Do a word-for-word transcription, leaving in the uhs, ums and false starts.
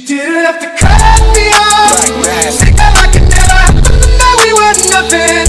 didn't have to cut me off. Stick out like it never happened, to know we were nothing.